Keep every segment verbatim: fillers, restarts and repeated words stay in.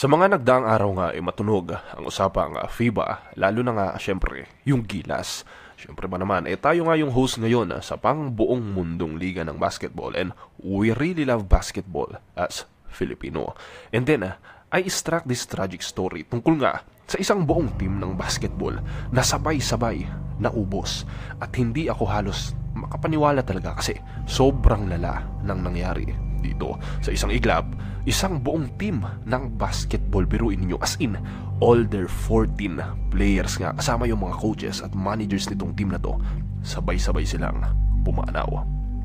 Sa mga nagdaang araw nga ay matunog ang usapang ah, FIBA, lalo na nga syempre yung gilas. Syempre ba naman, eh tayo nga yung host ngayon ah, sa pang buong mundong liga ng basketball, and we really love basketball as Filipino. And then, ah, I struck this tragic story tungkol nga sa isang buong team ng basketball na sabay-sabay naubos. At hindi ako halos makapaniwala talaga kasi sobrang lala ng nangyari dito. Sa isang iglap, isang buong team ng basketball, biruin ninyo, as in all their fourteen players nga, kasama yung mga coaches at managers nitong team na to, sabay-sabay silang pumanaw.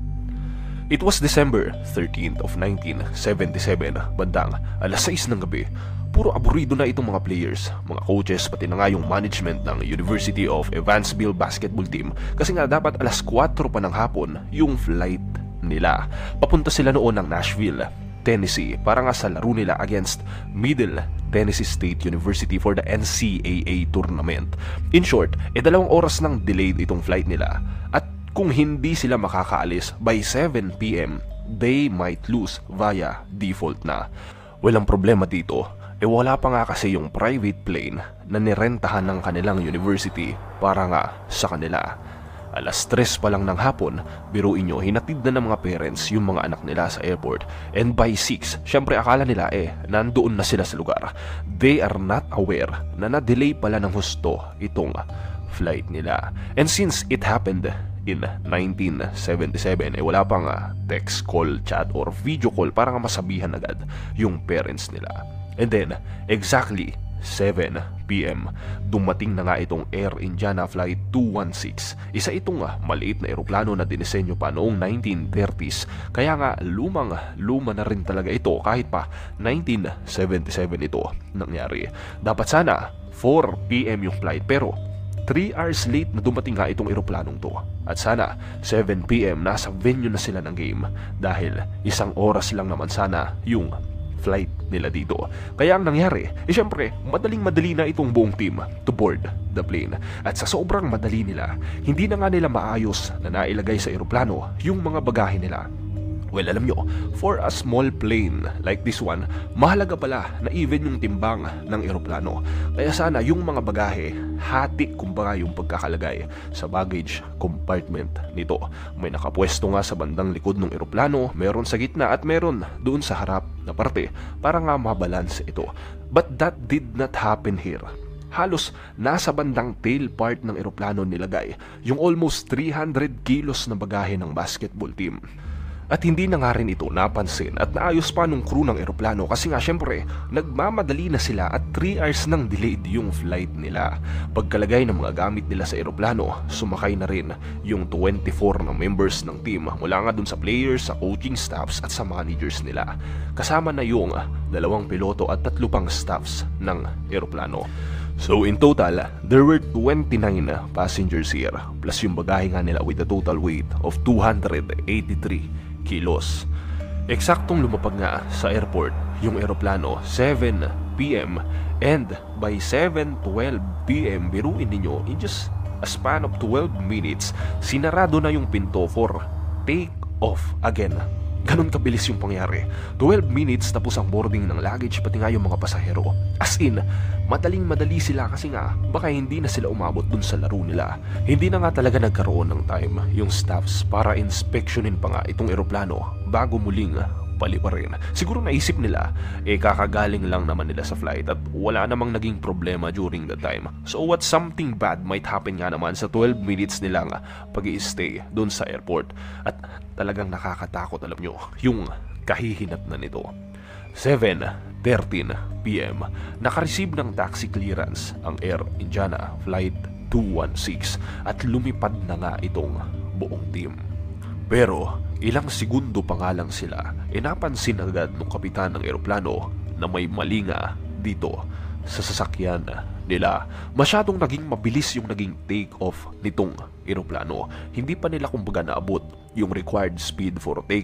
It was December thirteenth of nineteen seventy-seven, bandang alas sais ng gabi. Puro aburido na itong mga players, mga coaches, pati na nga yung management ng University of Evansville basketball team, kasi nga dapat alas kwatro pa ng hapon yung flight nila. Papunta sila noon ng Nashville, Tennessee, para nga sa laro nila against Middle Tennessee State University for the N C A A tournament. In short, eh dalawang oras nang delayed itong flight nila, at kung hindi sila makakaalis by seven p m, they might lose via default na. Walang problema dito, eh wala pa nga kasi yung private plane na nirentahan ng kanilang university para nga sa kanila. Alas tres pa lang ng hapon, biruin nyo, hinatid na ng mga parents yung mga anak nila sa airport. And by six, syempre akala nila eh, nandoon na sila sa lugar. They are not aware na na-delay pala ng husto itong flight nila. And since it happened in nineteen seventy-seven, eh wala pang uh, text call, chat, or video call para nga masabihan agad yung parents nila. And then, exactly seven p m, dumating na nga itong Air Indiana Flight two sixteen. Isa itong uh, maliit na eroplano na dinisenyo pa noong nineteen thirties. Kaya nga lumang luma na rin talaga ito kahit pa nineteen seventy-seven ito nangyari. Dapat sana four p m yung flight, pero three hours late na dumating nga itong eroplanong to. At sana seven p m nasa venue na sila ng game, dahil isang oras lang naman sana yung flight nila dito. Kaya ang nangyari, eh syempre, madaling-madali na itong buong team to board the plane. At sa sobrang madali nila, hindi na nga nila maayos na nailagay sa eroplano yung mga bagahe nila. Well, alam nyo, for a small plane like this one, mahalaga pala na even yung timbang ng eroplano. Kaya sana yung mga bagahe, hati kumbaga yung pagkakalagay sa baggage compartment nito. May nakapwesto nga sa bandang likod ng eroplano, meron sa gitna, at meron doon sa harap na parte para nga mabalance ito. But that did not happen here. Halos nasa bandang tail part ng eroplano nilagay yung almost three hundred kilos na bagahe ng basketball team. At hindi na nga rin ito napansin at naayos pa nung crew ng eroplano, kasi nga syempre nagmamadali na sila at three hours nang delayed yung flight nila. Pagkalagay ng mga gamit nila sa eroplano, sumakay na rin yung twenty-four na members ng team, mula nga dun sa players, sa coaching staffs at sa managers nila. Kasama na yung dalawang piloto at tatlo pang staffs ng eroplano. So in total, there were twenty-nine passengers here, plus yung bagahe nga nila with a total weight of two hundred eighty-three kilos. Eksaktong lumapag nga sa airport yung eroplano seven p m, and by seven twelve p m, biruin ninyo, in just a span of twelve minutes, sinarado na yung pinto for take off again. Ganon kabilis yung pangyari. twelve minutes tapos ang boarding ng luggage, pati nga yung mga pasahero. As in, madaling madali sila, kasi nga baka hindi na sila umabot dun sa laro nila. Hindi na nga talaga nagkaroon ng time yung staffs para inspeksyonin pa nga itong eroplano bago muling paliparin. Siguro naisip nila, eh kakagaling lang naman nila sa flight at wala namang naging problema during the time. So what something bad might happen nga naman sa twelve minutes nilang pag-i-stay doon sa airport. At talagang nakakatakot, alam nyo, yung kahihinat na nito. seven thirteen p m, nakareceive ng taxi clearance ang Air Indiana Flight two sixteen at lumipad na nga itong buong team. Pero ilang segundo pa nga lang sila, e napansin agad ng kapitan ng eroplano na may mali nga dito sa sasakyan nila. Masyadong naging mabilis yung naging take off nitong eroplano. Hindi pa nila kumbaga naabot yung required speed for take off,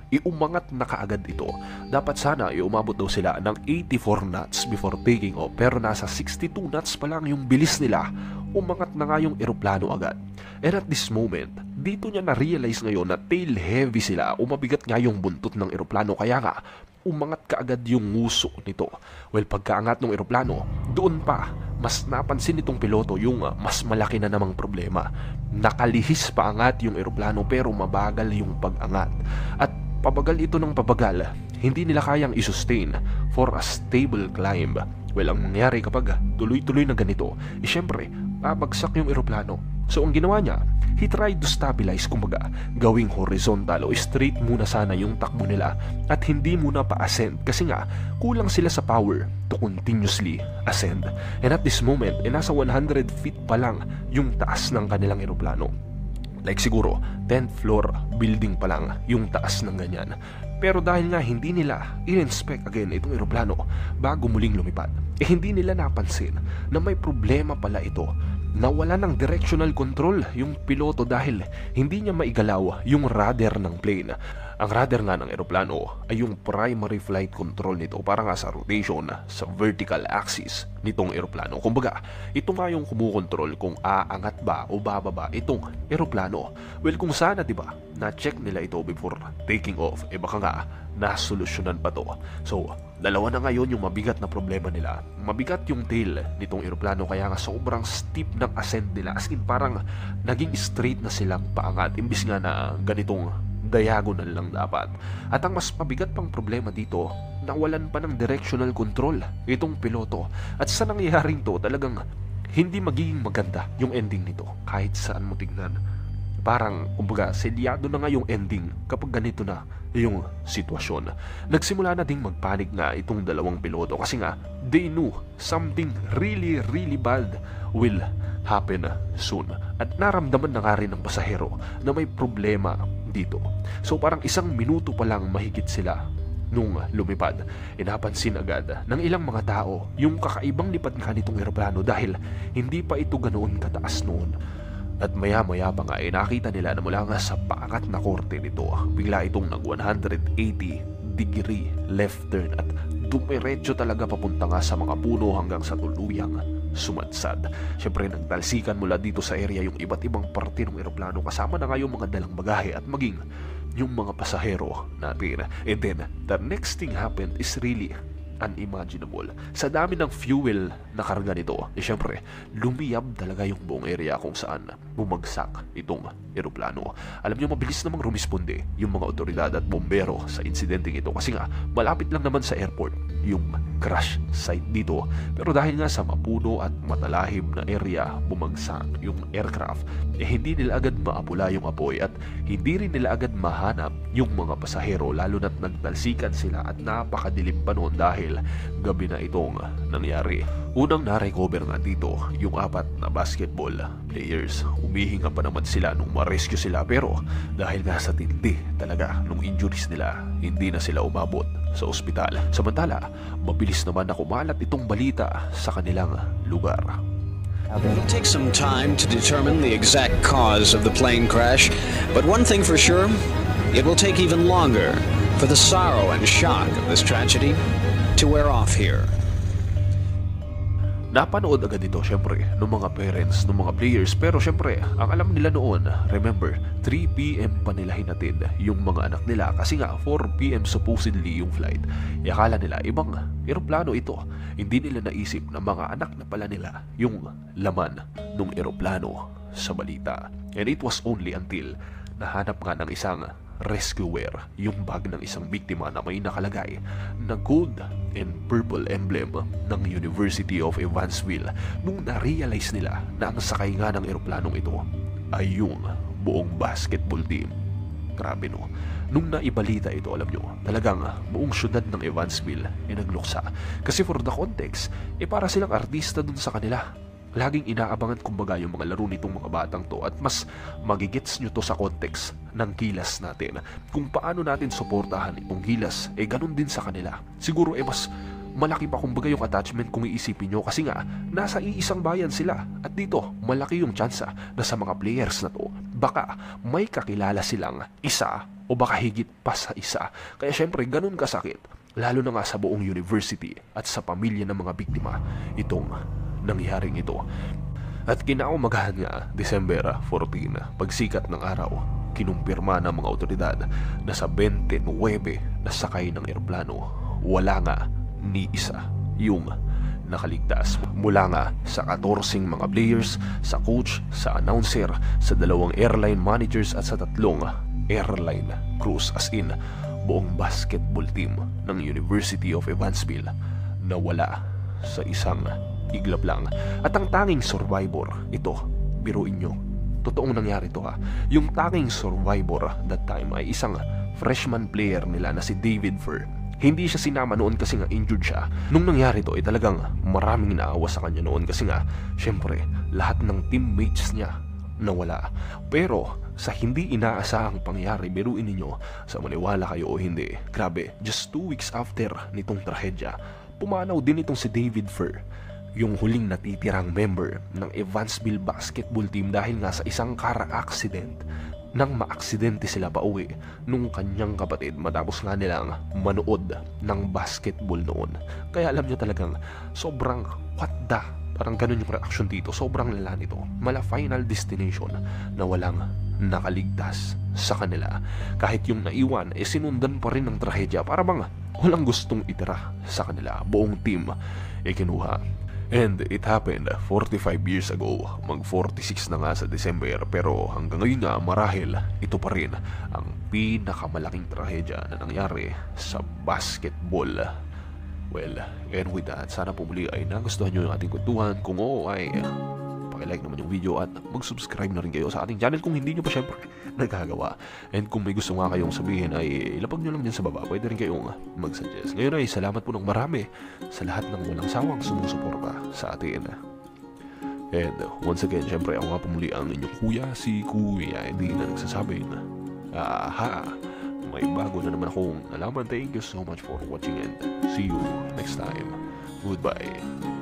iumangat na kaagad ito. Dapat sana iumabot daw sila ng eighty-four knots before taking off, pero nasa sixty-two knots pa lang yung bilis nila. Umangat na nga yung eroplano agad. And at this moment, dito niya na-realize ngayon na tail heavy sila, umabigat nga yung buntot ng eroplano, kaya nga umangat kaagad yung nguso nito. Well, pagkaangat ng eroplano, doon pa mas napansin nitong piloto yung uh, mas malaki na namang problema. Nakalihis pa angat yung eroplano pero mabagal yung pag-angat. At pabagal ito ng pabagal, hindi nila kayang isustain for a stable climb. Well, ang nangyari kapag tuloy-tuloy na ganito, eh syempre, babagsak yung eroplano. So ang ginawa niya, he tried to stabilize, kumbaga, gawing horizontal o straight muna sana yung takbo nila at hindi muna pa-ascend kasi nga kulang sila sa power to continuously ascend. And at this moment, eh, nasa one hundred feet pa lang yung taas ng kanilang eroplano. Like siguro, tenth floor building pa lang yung taas ng ganyan. Pero dahil nga hindi nila in-inspect again itong eroplano bago muling lumipad, eh hindi nila napansin na may problema pala ito. Nawala ng directional control yung piloto dahil hindi niya maigalaw yung rudder ng plane. Ang rudder nga ng eroplano ay yung primary flight control nito para nga sa rotation sa vertical axis nitong eroplano. Kumbaga, ito nga yung kumukontrol kung aangat ba o bababa itong eroplano. Well, kung sana, diba, na-check nila ito before taking off, eh baka nga nasolusyonan pa to. So, dalawa na ngayon yung mabigat na problema nila. Mabigat yung tail nitong eroplano kaya nga sobrang steep ng ascent nila. As in, parang naging straight na silang paangat imbis nga na ganitong diagonal lang dapat. At ang mas mabigat pang problema dito, nawalan pa ng directional control itong piloto. At sa nangyayaring to, talagang hindi magiging maganda yung ending nito kahit saan mo tignan. Parang, kumbaga, selyado na nga yung ending kapag ganito na yung sitwasyon. Nagsimula na ding magpanik nga itong dalawang piloto kasi nga, they knew something really, really bad will happen soon. At naramdaman na nga rin ng pasahero na may problema dito. So parang isang minuto pa lang mahigit sila nung lumipad, inapansin agad ng ilang mga tao yung kakaibang lipad nga nitong eroplano dahil hindi pa ito ganoon kataas noon. At maya-maya pa nga ay nakita nila na mula nga sa paangat na korte nito, bigla itong nag one hundred eighty degree left turn at dumiretso talaga papunta nga sa mga puno hanggang sa tuluyang sumadsad. Siyempre nagtalsikan mula dito sa area yung iba't ibang parte ng eroplano kasama na nga yung mga dalang bagahe at maging yung mga pasahero natin. And then, the next thing happened is really unimaginable. Sa dami ng fuel na karga nito, eh syempre, lumiyab talaga yung buong area kung saan bumagsak itong eroplano. Alam niyo, mabilis namang rumisponde yung mga otoridad at bombero sa insidenteng ito kasi nga, malapit lang naman sa airport yung crash site dito. Pero dahil nga sa mapuno at matalahib na area bumagsak yung aircraft, eh hindi nila agad maapula yung apoy at hindi rin nila agad mahanap yung mga pasahero, lalo na't nagtalsikan sila at napakadilim pa noon dahil gabi na itong nangyari. Unang na-recover nga dito yung apat na basketball players. Humihinga pa naman sila nung ma-rescue sila pero dahil nga sa tindi talaga nung injuries nila, hindi na sila umabot sa ospital. Samantala, mabilis naman na kumalat itong balita sa kanilang lugar. It'll take some time to determine the exact cause of the plane crash, but one thing for sure, it will take even longer for the sorrow and shock of this tragedy to wear off here. Napanood agad ito syempre ng mga parents, ng mga players, pero syempre ang alam nila noon, remember, three p m pa nila hinatid yung mga anak nila kasi nga four p m supposedly yung flight. E akala nila ibang eroplano ito. Hindi nila naisip na mga anak na pala nila yung laman ng eroplano sa balita. And it was only until nahanap nga ng isang rescuer yung bag ng isang biktima na may nakalagay na gold and purple emblem ng University of Evansville nung na-realize nila na ang sakay nga ng eroplanong ito ay yung buong basketball team. Grabe no. Nung naibalita ito, alam nyo, talagang buong syudad ng Evansville ay nagluksa. Kasi for the context, eh para silang artista dun sa kanila. Laging inaabangan kumbaga yung mga laro nitong mga batang to at mas magigets nyo to sa context ng gilas natin. Kung paano natin suportahan itong gilas, eh ganun din sa kanila. Siguro eh mas malaki pa kumbaga yung attachment kung iisipin nyo kasi nga nasa iisang bayan sila at dito malaki yung tsansa na sa mga players na to baka may kakilala silang isa o baka higit pa sa isa. Kaya syempre, ganun kasakit, lalo na nga sa buong university at sa pamilya ng mga biktima, itong nangyaring ito. At kinaumagahan nga, December fourteen, pagsikat ng araw, kinumpirma ng mga otoridad na sa twenty-nine na sakay ng eroplano, wala nga ni isa yung nakaligtas. Mula nga sa fourteen mga players, sa coach, sa announcer, sa dalawang airline managers at sa tatlong airline crews, as in buong basketball team ng University of Evansville na wala sa isang iglap lang. At ang tanging survivor, ito, biruin nyo, totoong nangyari to ha, yung tanging survivor that time ay isang freshman player nila na si David Fur. Hindi siya sinama noon kasi nga injured siya. Nung nangyari to ay talagang maraming naawa sa kanya noon kasi nga syempre lahat ng teammates niya nawala. Pero sa hindi inaasahang pangyari, biruin ninyo, sa maniwala kayo o hindi, grabe, just two weeks after nitong trahedya, pumanaw din itong si David Fur, yung huling natitirang member ng Evansville basketball team dahil nga sa isang car accident nang maaksidente sila pa uwi nung kanyang kapatid matapos nga nilang manood ng basketball noon. Kaya alam nyo talagang sobrang what the, parang ganun yung reaction dito, sobrang lala nito. Mala final destination na walang nakaligtas sa kanila. Kahit yung naiwan, eh sinundan pa rin ng trahedya para bang walang gustong itira sa kanila. Buong team eh kinuha. And it happened forty-five years ago, mag forty-six na nga sa December, pero hanggang ngayon nga marahil ito pa rin ang pinakamalaking trahedya na nangyari sa basketball. Well, and with that, sana po muli ay nagustuhan nyo yung ating kwentuhan. Kung oo ay pakilike naman yung video at mag-subscribe na rin kayo sa ating channel kung hindi nyo pa syempre nagkagawa. And kung may gusto nga kayong sabihin ay ilapag nyo lang din sa baba, pwede rin kayong mag-suggest. Ngayon ay salamat po ng marami sa lahat ng walang sawang sumusuporta sa atin. And once again, syempre ako nga pumuli ang inyong kuya, si Kuya Eddie, na nagsasabi na aha, may bago na naman akong nalaman. Thank you so much for watching and see you next time. Goodbye.